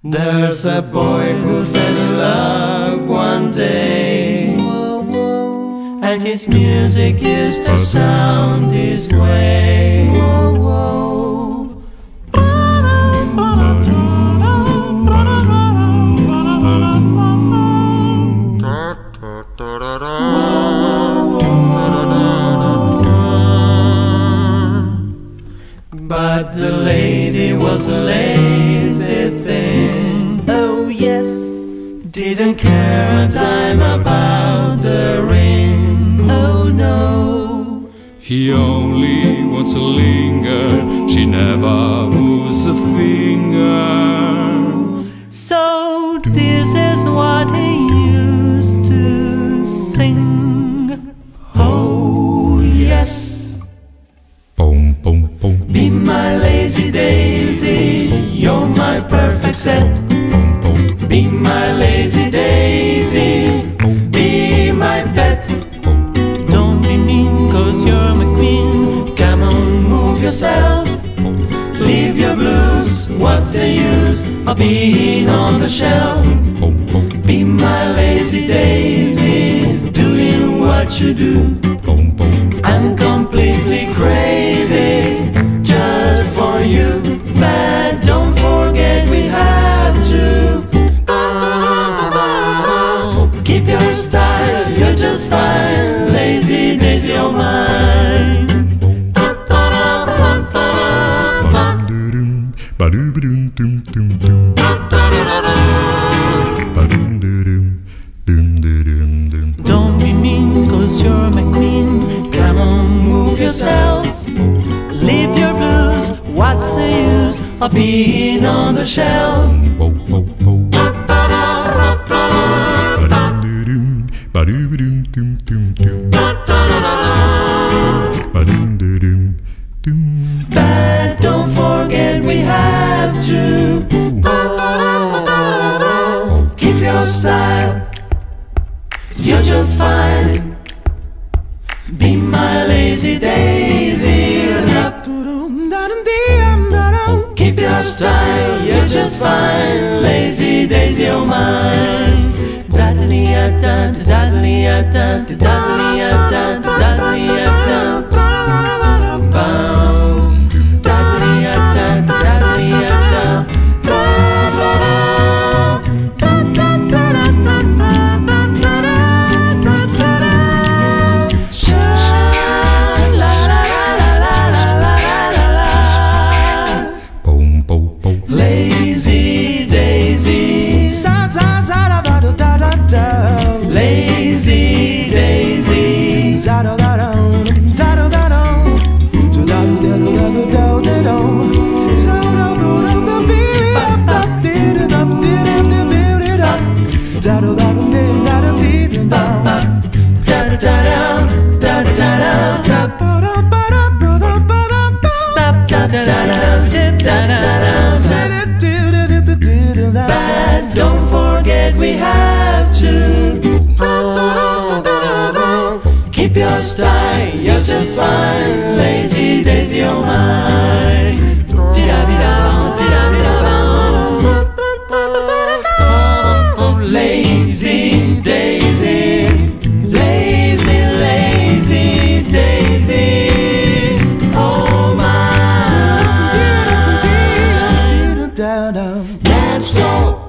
There's a boy who fell in love one day, and his music used to sound this way. But the lady was a lazy thing. Oh yes, didn't care a dime about the ring. oh no, He only wants to linger. She never moves a finger. So this is what he used to sing. Oh yes, Boom, boom, boom. be my lazy daisy, you're my perfect set. Boom, boom, Be my lazy daisy, be my pet. boom. Don't be mean, cause you're my queen. Come on, move yourself. Leave your blues, what's the use of being on the shelf? Boom, boom, Be my lazy daisy, doing what you do. boom, boom. I'm completely crazy, just for you. But don't forget we have to keep your style, you're just fine. Lazy daisy, oh mine. Ba-doo-ba-doom, doom, doom, doom. Ba-doom-doo-doom, doom-doo-doom, doom. Don't be mean, cause you're my queen. Come on, move yourself. Leave your blues, what's the use of being on the shelf? Bo, bo, bo. Ba-doom-doo-doom, ba-doo-ba-doom, doom, doom, doom. Ba-doom-doo-doom, doom. But don't forget we have to keep your style, you're just fine. Be my lazy daisy. Keep your style, you're just fine. Lazy daisy, oh mine. Da-da-dee-ya-da, da-da-dee-ya-da, da-da-dee-ya-da, da-da-dee-ya-da. Boom. Da-da-dee-ya-da, da-da-dee-ya-da. Boom, boom, boom. Lazy daisy, lazy daisy. But don't forget we have to keep your style, you're just fine. Lazy daisy, oh mine. Di-da-di-da, di-da-di-da. Lazy daisy, lazy, lazy daisy, oh mine. That's all.